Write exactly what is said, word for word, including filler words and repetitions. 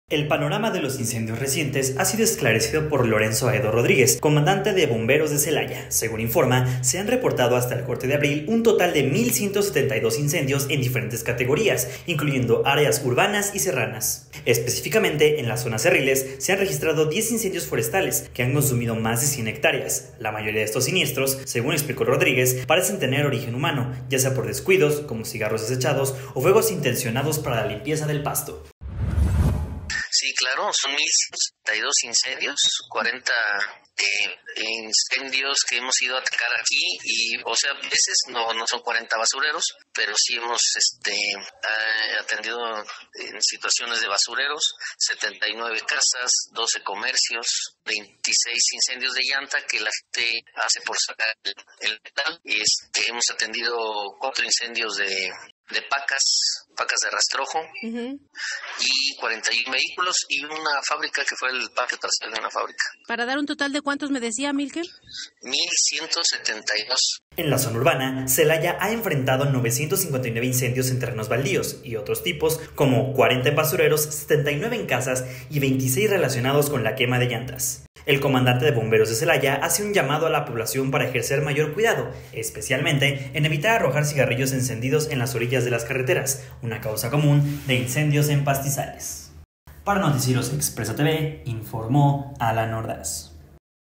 El panorama de los incendios recientes ha sido esclarecido por Lorenzo Aedo Rodríguez, comandante de bomberos de Celaya. Según informa, se han reportado hasta el corte de abril un total de mil ciento setenta y dos incendios en diferentes categorías, incluyendo áreas urbanas y serranas. Específicamente, en las zonas cerriles se han registrado diez incendios forestales que han consumido más de cien hectáreas. La mayoría de estos siniestros, según explicó Rodríguez, parecen tener origen humano, ya sea por descuidos, como cigarros desechados, o fuegos intencionados para la limpieza del pasto. Sí, claro, son mil ciento setenta y dos incendios, cuarenta eh, incendios que hemos ido a atacar aquí y, o sea, a veces no, no son cuarenta basureros, pero sí hemos este, eh, atendido en situaciones de basureros, setenta y nueve casas, doce comercios, veintiséis incendios de llanta que la gente hace por sacar el, el metal. Y este, hemos atendido cuatro incendios de... de pacas, pacas de rastrojo, uh-huh. y cuarenta y uno vehículos y una fábrica que fue el patio trasero de una fábrica. Para dar un total de ¿cuántos me decía, Milker? mil ciento setenta y dos. En la zona urbana, Celaya ha enfrentado novecientos cincuenta y nueve incendios en terrenos baldíos y otros tipos, como cuarenta en basureros, setenta y nueve en casas y veintiséis relacionados con la quema de llantas. El comandante de bomberos de Celaya hace un llamado a la población para ejercer mayor cuidado, especialmente en evitar arrojar cigarrillos encendidos en las orillas de las carreteras, una causa común de incendios en pastizales. Para Noticieros Expresa T V, informó Alan Ordaz.